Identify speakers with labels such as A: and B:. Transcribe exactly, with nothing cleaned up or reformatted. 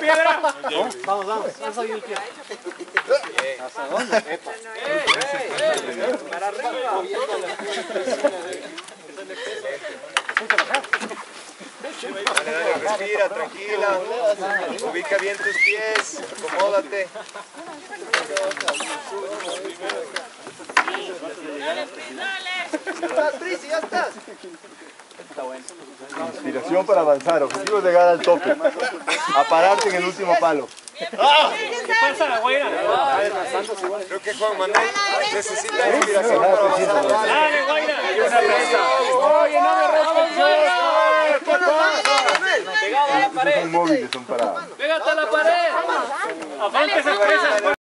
A: piedra.
B: Vamos, vamos. Eso yo quiero. ¿Hasta dónde?
A: Para arriba.
C: Dale, dale, respira, tranquila. Ubica bien tus pies, acomódate.
D: Ya estás.
C: Inspiración para avanzar, objetivo es llegar al tope. A pararte en el último palo.
A: ¿Qué pasa, la güera?
C: Creo que Juan Manuel necesita inspiración para avanzar.
A: Dale, güera.
C: Oye, no me respondes.
A: Pegado a la pared.
C: Son móviles, son para...
A: Pégate a la pared. Avante esas presas.